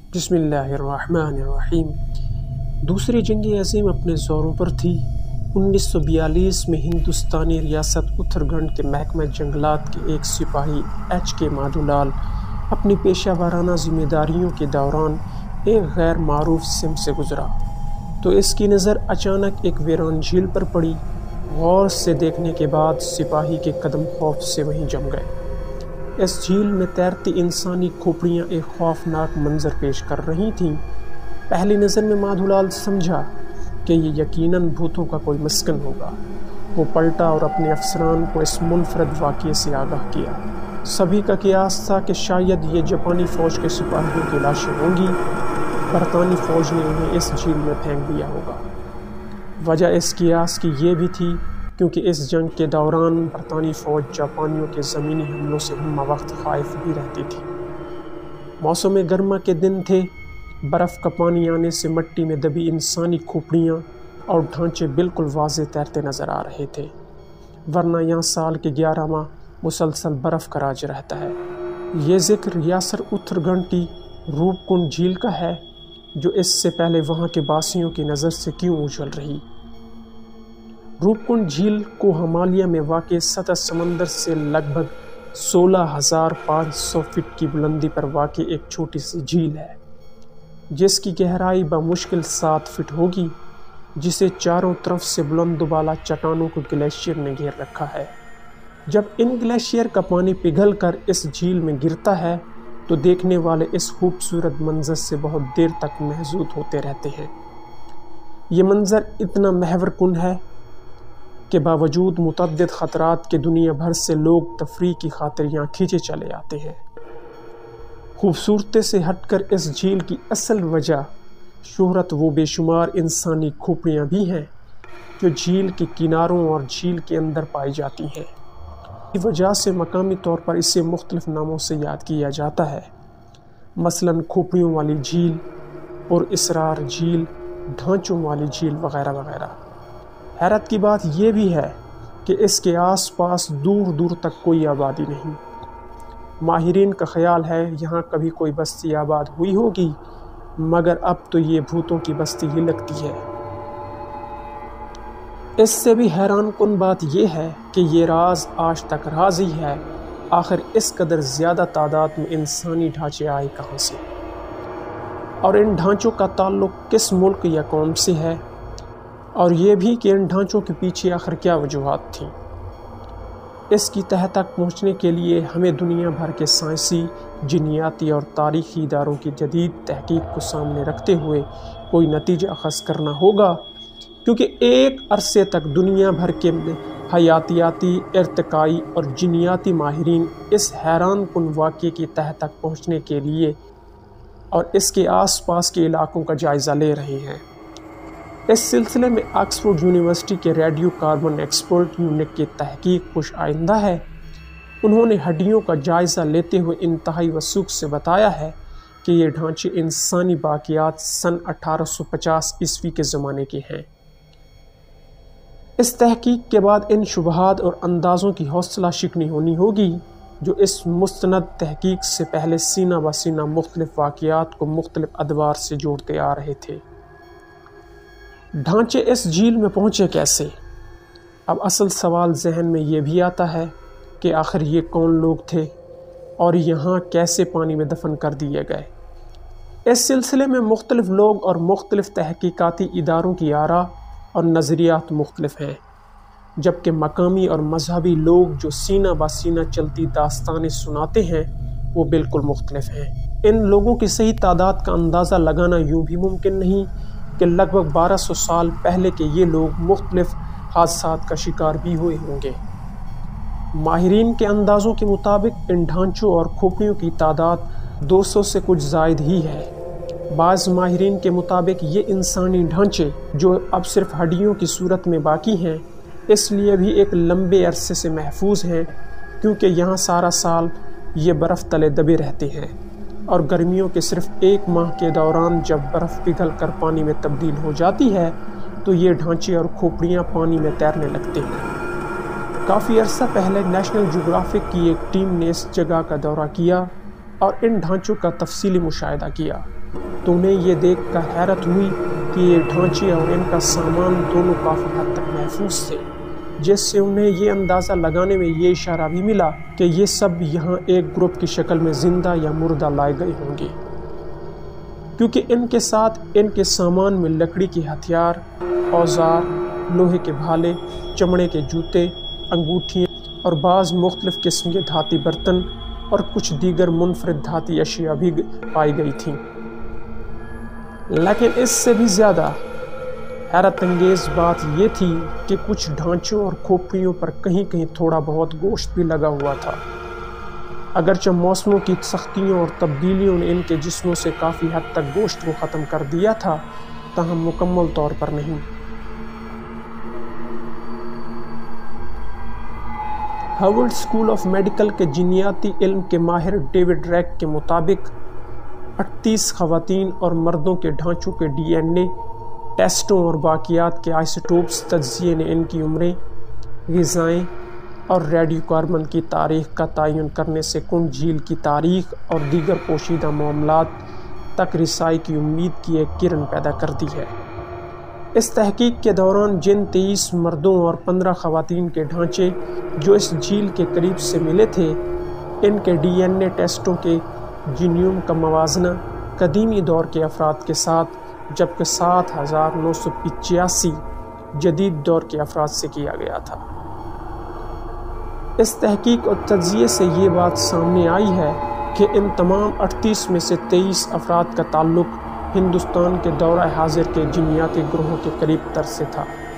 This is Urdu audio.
بسم اللہ الرحمن الرحیم۔ دوسری جنگ عظیم اپنے زوروں پر تھی۔ 1942 میں ہندوستانی ریاست اترگھنڈ کے محکمہ جنگلات کے ایک سپاہی H.K. مادھو لال اپنی پیشہ ورانہ ذمہ داریوں کے دوران ایک غیر معروف سمت سے گزرا تو اس کی نظر اچانک ایک ویران جھیل پر پڑی۔ غور سے دیکھنے کے بعد سپاہی کے قدم خوف سے وہیں جم گئے۔ اس جھیل میں تیرتی انسانی کھوپڑیاں ایک خوفناک منظر پیش کر رہی تھیں۔ پہلی نظر میں مادھو لال سمجھا کہ یہ یقیناً بھوتوں کا کوئی مسکن ہوگا۔ وہ پلٹا اور اپنے افسران کو اس منفرد واقعے سے آگاہ کیا۔ سبھی کا قیاس تھا کہ شاید یہ جاپانی فوج کے سپاہیوں کی لاشیں ہوں گی۔ برطانوی فوج نے انہیں اس جھیل میں پھینک دیا ہوگا۔ وجہ اس قیاس کی یہ بھی تھی کیونکہ اس جنگ کے دوران برطانوی فوج جاپانیوں کے زمینی حملوں سے ہمہ وقت خائف بھی رہتی تھی۔ موسم گرما کے دن تھے۔ برف کا پانی آنے سے مٹی میں دبی انسانی کھوپڑیاں اور ڈھانچے بالکل واضح تیرتے نظر آ رہے تھے، ورنہ یہاں سال کے 11 ماہ مسلسل برف کا راج رہتا ہے۔ یہ ذکر ریاست اترگھنڈ کی روپ کنڈ جھیل کا ہے، جو اس سے پہلے وہاں کے باسیوں کی نظر سے کیوں اجھل رہی۔ روپ کنڈ جھیل کو ہمالیہ میں واقع سطح سمندر سے لگ بھگ 16,500 فٹ کی بلندی پر واقع ایک چھوٹی سی جھیل ہے، جس کی گہرائی بمشکل 7 فٹ ہوگی، جسے چاروں طرف سے بلند و بالا چٹانوں کو گلیشیئر نے گھیر رکھا ہے۔ جب ان گلیشیئر کا پانی پگھل کر اس جھیل میں گرتا ہے تو دیکھنے والے اس خوبصورت منظر سے بہت دیر تک محظوظ ہوتے رہتے ہیں۔ یہ منظر اتنا محور کن ہے کہ باوجود متعدد خطرات کے دنیا بھر سے لوگ تفریح کی خاطر یہاں کھینچے چلے آتے ہیں۔ خوبصورتی سے ہٹ کر اس جھیل کی اصل وجہ شہرت وہ بے شمار انسانی کھوپڑیاں بھی ہیں جو جھیل کے کناروں اور جھیل کے اندر پائی جاتی ہیں۔ اس وجہ سے مقامی طور پر اسے مختلف ناموں سے یاد کیا جاتا ہے، مثلاً کھوپڑیوں والی جھیل، پر اسرار جھیل، ڈھانچوں والی جھیل وغیرہ وغیرہ۔ حیرت کی بات یہ بھی ہے کہ اس کے آس پاس دور دور تک کوئی آبادی نہیں۔ ماہرین کا خیال ہے یہاں کبھی کوئی بستی آباد ہوئی ہوگی، مگر اب تو یہ بھوتوں کی بستی ہی لگتی ہے۔ اس سے بھی حیران کن بات یہ ہے کہ یہ راز آج تک راز ہی ہے، آخر اس قدر زیادہ تعداد میں انسانی ڈھانچے آئے کہاں سے، اور ان ڈھانچوں کا تعلق کس ملک یا قوم سے ہے، اور یہ بھی کہ ان ڈھانچوں کے پیچھے آخر کیا وجوہات تھیں۔ اس کی تہہ تک پہنچنے کے لیے ہمیں دنیا بھر کے سائنسی، جینیاتی اور تاریخی اداروں کی جدید تحقیق کو سامنے رکھتے ہوئے کوئی نتیجہ اخذ کرنا ہوگا، کیونکہ ایک عرصے تک دنیا بھر کے حیاتیاتی، ارتقائی اور جینیاتی ماہرین اس حیران کن واقعے کی تہہ تک پہنچنے کے لیے اور اس کے آس پاس کے علاقوں کا جائزہ لے رہے ہیں۔ اس سلسلے میں آکسفورڈ یونیورسٹی کے ریڈیو کاربن ایکسپرٹ یونٹ کی تحقیق خوش آئندہ ہے۔ انہوں نے ہڈیوں کا جائزہ لیتے ہوئے انتہائی وثوق سے بتایا ہے کہ یہ ڈھانچے انسانی باقیات سن 1850 عیسوی کے زمانے کے ہیں۔ اس تحقیق کے بعد ان شبہات اور اندازوں کی حوصلہ شکنی ہونی ہوگی جو اس مستند تحقیق سے پہلے سینہ بہ سینہ مختلف واقعات کو مختلف ادوار سے جوڑتے آ رہے تھے۔ ڈھانچے اس جھیل میں پہنچے کیسے؟ اب اصل سوال ذہن میں یہ بھی آتا ہے کہ آخر یہ کون لوگ تھے اور یہاں کیسے پانی میں دفن کر دیے گئے؟ اس سلسلے میں مختلف لوگ اور مختلف تحقیقاتی اداروں کی آراء اور نظریات مختلف ہیں، جبکہ مقامی اور مذہبی لوگ جو سینہ بہ سینہ چلتی داستانیں سناتے ہیں وہ بالکل مختلف ہیں۔ ان لوگوں کی صحیح تعداد کا اندازہ لگانا یوں بھی ممکن نہیں کہ لگ بھگ 1200 سال پہلے کے یہ لوگ مختلف حادثات کا شکار بھی ہوئے ہوں گے۔ ماہرین کے اندازوں کے مطابق ان ڈھانچوں اور کھوپڑیوں کی تعداد 200 سے کچھ زائد ہی ہے۔ بعض ماہرین کے مطابق یہ انسانی ڈھانچے جو اب صرف ہڈیوں کی صورت میں باقی ہیں، اس لیے بھی ایک لمبے عرصے سے محفوظ ہیں کیونکہ یہاں سارا سال یہ برف تلے دبے رہتے ہیں، اور گرمیوں کے صرف 1 ماہ کے دوران جب برف پگھل کر پانی میں تبدیل ہو جاتی ہے تو یہ ڈھانچے اور کھوپڑیاں پانی میں تیرنے لگتے ہیں۔ کافی عرصہ پہلے نیشنل جیوگرافک کی ایک ٹیم نے اس جگہ کا دورہ کیا اور ان ڈھانچوں کا تفصیلی مشاہدہ کیا تو انہیں یہ دیکھ کر حیرت ہوئی کہ یہ ڈھانچے اور ان کا سامان دونوں کافی حد تک محفوظ تھے، جس سے انہیں یہ اندازہ لگانے میں یہ اشارہ بھی ملا کہ یہ سب یہاں ایک گروپ کی شکل میں زندہ یا مردہ لائے گئے ہوں گے، کیونکہ ان کے ساتھ ان کے سامان میں لکڑی کے ہتھیار، اوزار، لوہے کے بھالے، چمڑے کے جوتے، انگوٹھیاں اور بعض مختلف قسم کے دھاتی برتن اور کچھ دیگر منفرد دھاتی اشیاء بھی پائی گئی تھیں۔ لیکن اس سے بھی زیادہ حیرت انگیز بات یہ تھی کہ کچھ ڈھانچوں اور کھوپڑیوں پر کہیں کہیں تھوڑا بہت گوشت بھی لگا ہوا تھا۔ اگرچہ موسموں کی سختیوں اور تبدیلیوں نے ان کے جسموں سے کافی حد تک گوشت کو ختم کر دیا تھا، تاہم مکمل طور پر نہیں۔ ہارورڈ اسکول آف میڈیکل کے جینیاتی علم کے ماہر ڈیوڈ ریک کے مطابق 38 خواتین اور مردوں کے ڈھانچوں کے ڈی این اے ٹیسٹوں اور باقیات کے آئسوٹوپس تجزیے نے ان کی عمریں، غذائیں اور ریڈیو کاربن کی تاریخ کا تعین کرنے سے کنڈ جھیل کی تاریخ اور دیگر پوشیدہ معاملات تک رسائی کی امید کی ایک کرن پیدا کر دی ہے۔ اس تحقیق کے دوران جن 23 مردوں اور 15 خواتین کے ڈھانچے جو اس جھیل کے قریب سے ملے تھے، ان کے ڈی این اے ٹیسٹوں کے جینیوم کا موازنہ قدیمی دور کے افراد کے ساتھ، جبکہ 7985 جدید دور کے افراد سے کیا گیا تھا۔ اس تحقیق اور تجزیے سے یہ بات سامنے آئی ہے کہ ان تمام 38 میں سے 23 افراد کا تعلق ہندوستان کے دورہ حاضر کے جینیاتی گروہوں کے قریب تر سے تھا۔